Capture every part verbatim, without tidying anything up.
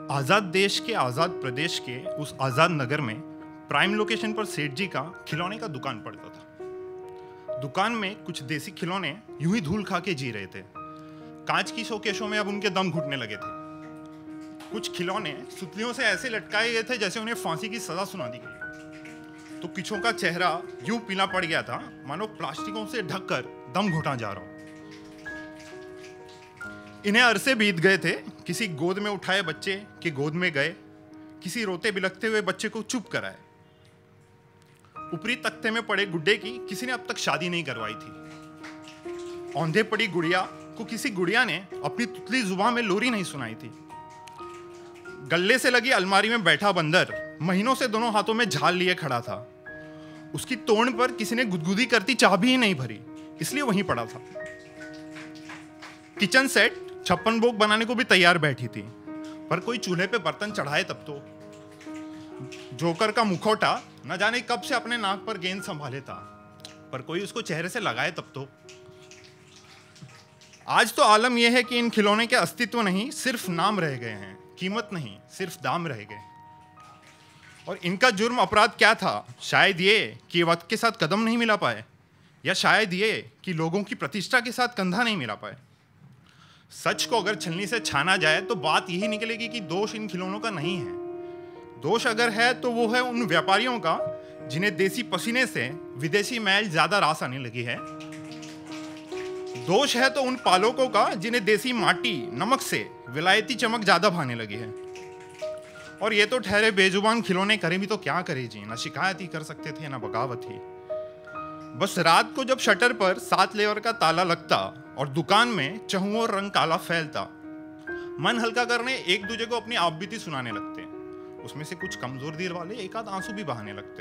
आज़ाद देश के आज़ाद प्रदेश के उस आज़ाद नगर में प्राइम लोकेशन पर सेठ जी का खिलौने का दुकान पड़ता था। दुकान में कुछ देसी खिलौने यूं ही धूल खा के जी रहे थे। कांच की शोकेशों में अब उनके दम घुटने लगे थे। कुछ खिलौने सुतलियों से ऐसे लटकाए गए थे जैसे उन्हें फांसी की सजा सुना दी गई। तो किछों का चेहरा यूं पीला पड़ गया था मानो प्लास्टिकों से ढककर दम घुटा जा रहा हो। इन्हें अरसे बीत गए थे, किसी गोद में उठाए बच्चे के गोद में गए, किसी रोते बिलखते हुए बच्चे को चुप कराए। ऊपरी तख्ते में पड़े गुड्डे की किसी ने अब तक शादी नहीं करवाई थी। औंधे पड़ी गुड़िया को किसी गुड़िया ने अपनी तुतली जुबान में लोरी नहीं सुनाई थी। गल्ले से लगी अलमारी में बैठा बंदर महीनों से दोनों हाथों में झाल लिए खड़ा था। उसकी तोड़ पर किसी ने गुदगुदी करती चाह भी नहीं भरी, इसलिए वहीं पड़ा था। किचन सेट छप्पन भोग बनाने को भी तैयार बैठी थी, पर कोई चूल्हे पे बर्तन चढ़ाए तब तो। जोकर का मुखौटा न जाने कब से अपने नाक पर गेंद संभाले था, पर कोई उसको चेहरे से लगाए तब तो। आज तो आलम यह है कि इन खिलौने के अस्तित्व नहीं, सिर्फ नाम रह गए हैं, कीमत नहीं, सिर्फ दाम रह गए। और इनका जुर्म अपराध क्या था? शायद ये कि वक्त के साथ कदम नहीं मिला पाए, या शायद ये कि लोगों की प्रतिष्ठा के साथ कंधा नहीं मिला पाए। सच को अगर छलनी से छाना जाए तो बात यही निकलेगी कि दोष इन खिलौनों का नहीं है। दोष अगर है तो वो है उन व्यापारियों का जिन्हें देसी पसीने से विदेशी मैल ज्यादा रास आने लगी है। दोष है तो उन पालकों का जिन्हें देसी माटी नमक से विलायती चमक ज्यादा भाने लगी है। और ये तो ठहरे बेजुबान खिलौने, करें भी तो क्या करे जी, ना शिकायत ही कर सकते थे ना बगावत ही। बस रात को जब शटर पर सात लेवर का ताला लगता और दुकान में चहुओं रंग काला फैलता, मन हल्का करने एक दूसरे को अपनी आपबीती सुनाने लगते। उसमें से कुछ कमजोर दिल वाले एक आध आंसू भी बहाने लगते।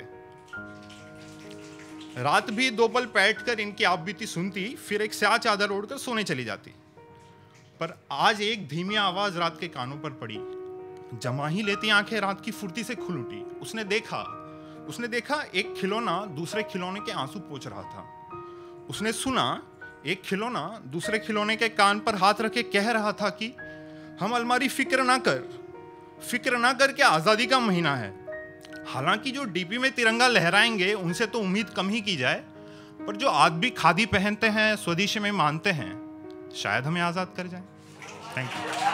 रात भी दो पल बैठकर इनकी आपबीती सुनती, फिर एक स्याह चादर ओढ़कर सोने चली जाती। पर आज एक धीमी आवाज रात के कानों पर पड़ी। जमा ही लेती आंखें रात की फुर्ती से खुल उठी। उसने देखा उसने देखा एक खिलौना दूसरे खिलौने के आंसू पोंछ रहा था। उसने सुना एक खिलौना दूसरे खिलौने के कान पर हाथ रखे कह रहा था कि हम अलमारी फिक्र ना कर, फिक्र ना कर के आज़ादी का महीना है। हालांकि जो डीपी में तिरंगा लहराएंगे उनसे तो उम्मीद कम ही की जाए, पर जो आज भी खादी पहनते हैं, स्वदेशी में मानते हैं, शायद हमें आज़ाद कर जाए। Thank you.